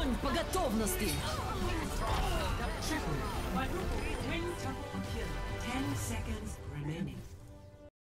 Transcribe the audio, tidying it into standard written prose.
Огонь по готовности! Triple, quadruple, twin, triple kill. 10 seconds remaining.